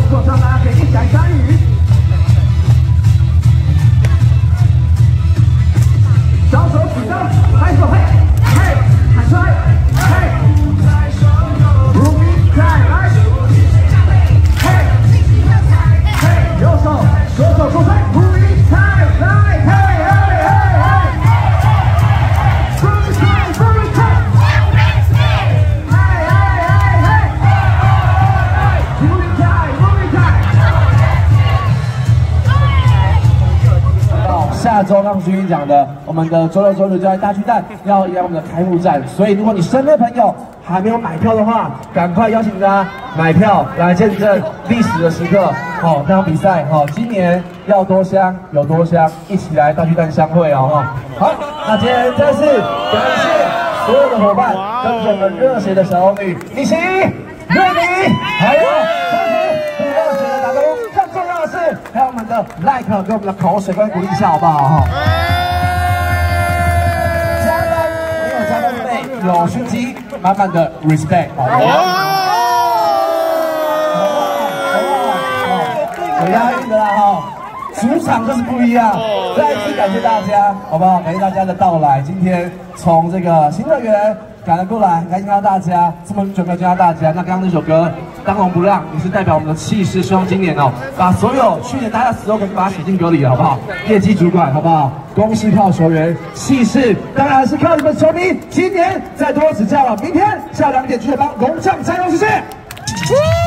过程，大家可以一起来参与。双手举高，拍手嘿，嘿，喊出来，嘿，不必再来，嘿，嘿，右手，左手出拍，不必再来，嘿，嘿，嘿，嘿，不必再，不必再，嘿，嘿，嘿，嘿，不必再，不必再。下周刚徐云讲的，我们的周六周日就在大巨蛋要演我们的开幕战，所以如果你身边朋友还没有买票的话，赶快邀请大家买票来见证历史的时刻。好，这场比赛今年要多香有多香，一起来大巨蛋相会哦。好，那今天再次感谢所有的伙伴跟着我们热血的小龙女一起热你，还有热血的打工。更重要的是，还有我们的 like 跟我们的口水跟鼓励一下，好不好？加班没有加班费，有胸肌，满满的 respect， 好不好？有押韵的啦哈，主场就是不一样。再一次感谢大家，好不好？感谢大家的到来，今天从这个新乐园赶了过来，开心看到大家，这么久没有见到大家。那刚刚那首歌《当红不让》也是代表我们的气势，希望今年把所有去年大家的 slogan 把它写进歌里了，好不好？业绩主管，好不好？公司票球员，气势当然是靠你们球迷，今年再多指教了。明天下午2点去帮龙将加油，谢谢。